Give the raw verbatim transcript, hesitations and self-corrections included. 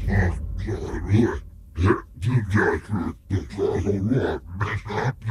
Ah, sorry. Did you just read the title?